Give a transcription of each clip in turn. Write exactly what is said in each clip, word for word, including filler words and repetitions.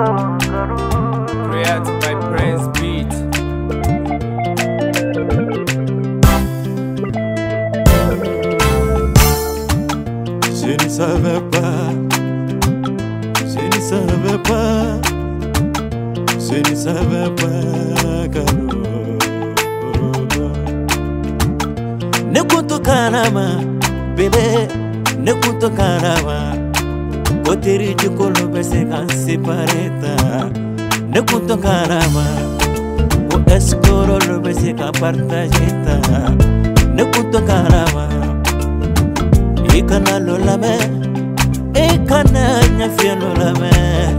Created by Prince Beat. Je ne savais pas, je ne savais pas, je ne savais pas, Kano. Ne kunto karama, bébé, ne kunto karama. Kotiri jukolo bese kan separeta. Ne kunto karama, o escoro lo bese kan partageta. Ne kunto karama. Ikana lolame, ikana nyafia lolame,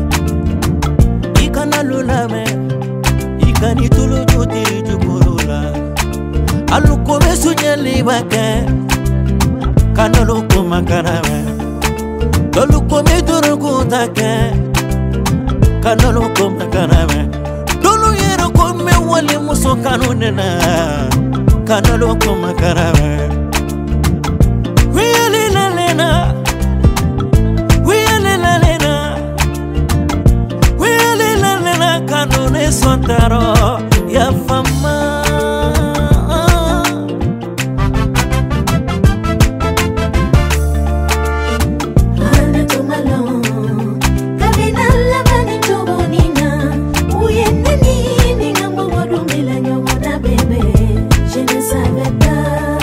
ikana lolame, ikani tulu juti jukurula. Aluko besu nyali bake, kana luko makarame. Doluko me duruko take, kana luko makarame. Dolu yero ko me wali muso kanunena, kana luko makarame. Sontaro ya fama Ana tomalo kabina la mani tobonina uyenne ni ni ngambo wadumila nyona bebe je ne savais pas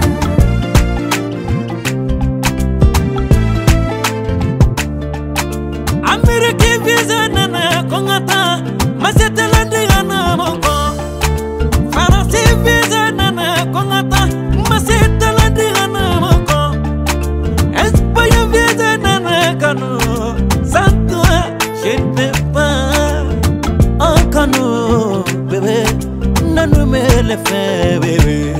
Amerike visa nana kongata Masete landi ana moko Farasi visa nana kongata Masete landi ana moko Espagne visa nana kano Santo je ne peux pas En kano bébé Nanu me le fait bébé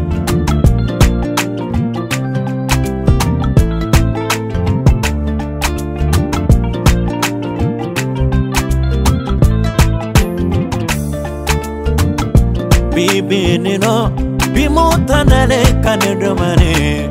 Bibi nino, bimota nale kanedomane.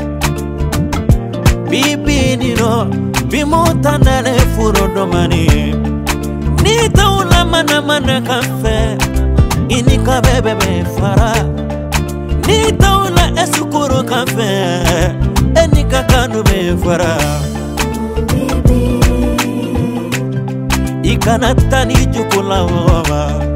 Bibi nino, bimota nale furodomane. Nita ula mana mana kafe, inika bebe be fara. Nita ula esukuro kafe, enika kanu be fara. Ikanata ni jukula wawa.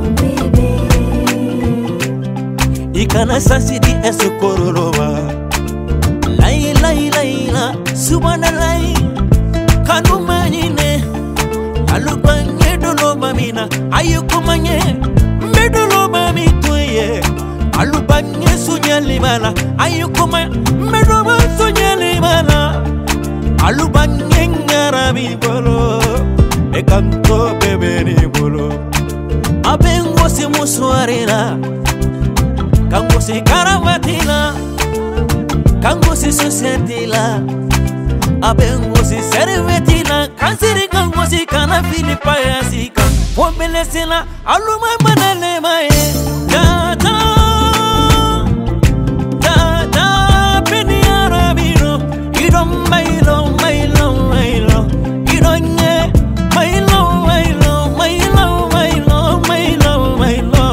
Ikana sasidi esokororoba Lai lai lai la Subhanallah Kanu manyine Alubanye dolo mamina Ayukumanye Medolo mami tuye Alubanye sunyali bala Ayukumanye Medolo sunyali bala Alubanye ngarabi bolo Ekanto bebe ni bolo Abengo si muswarila Kango si karavatila, kango si societila, abengo si servetila, kansiri kango si kana filipa ya sika, wobele sila aluma manale mae, da da da da beni arabino, idom mailo mailo mailo, idonye mailo mailo mailo mailo mailo mailo.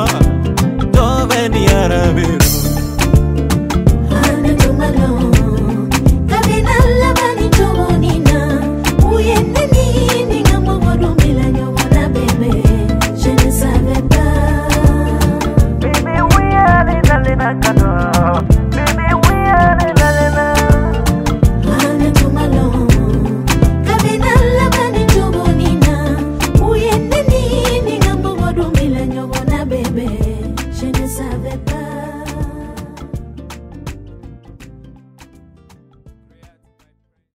Ana tomalo kabina la mani tobonina uyenne ni ni ngambo wadumila nyona bebe je ne savais pas bebe uyale dalena